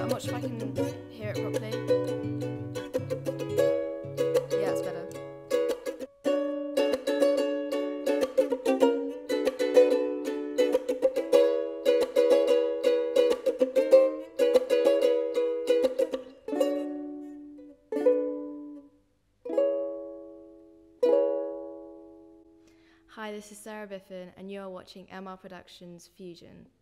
I'm not sure if I can hear it properly. Yeah, it's better. Hi, this is Sarah Biffin, and you're watching MR Productions Fusion.